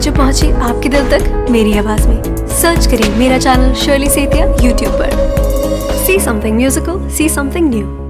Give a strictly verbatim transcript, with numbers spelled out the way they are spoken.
जो पहुंची आपके दिल तक मेरी आवाज में। सर्च करिए मेरा चैनल शर्ली सेतिया यूट्यूब पर। See something musical, see something new.